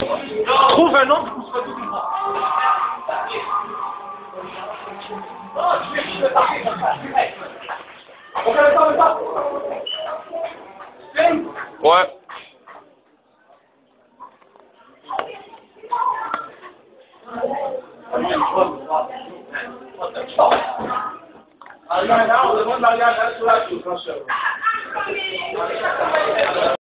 Trouve un nom pour soit tout le monde. Ouais. Ah, non, on demande Marianne, elle sera là,